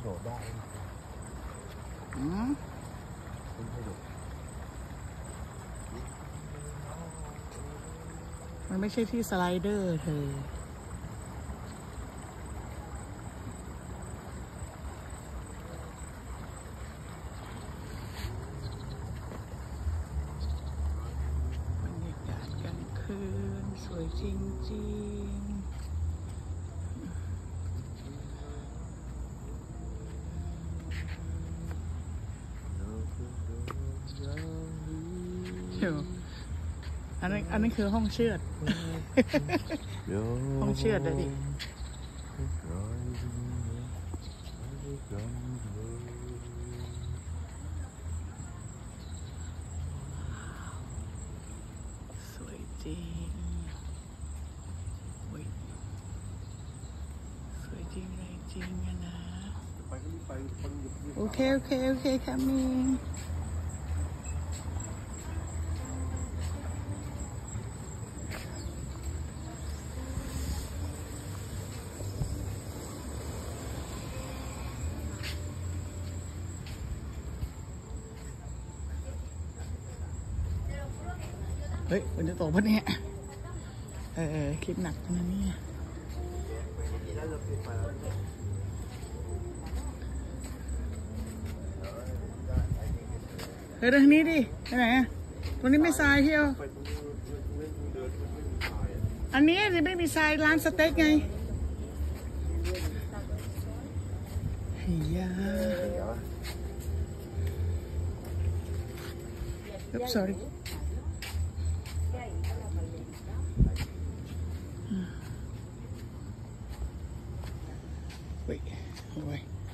ดดได้มันไม่ใช่ที่สไลเดอร์เธอสวยจริงๆเดี๋ยวอันนั้นคือห้องเชือด ห้องเชือดเลยดิสวยจริงสวยจริงเลยจริงนะโอเคแคมมิ่งเฮ้ยมันจะตกปะเนี่ยคลิปหนักนะเนี่ยเฮ้ยทางนี้ดิไปไหนอ่ะตรงนี้ไม่ทรายเที่ยวอันนี้ที่ไม่มีทรายร้านสเต็กไงเฮียsorry wait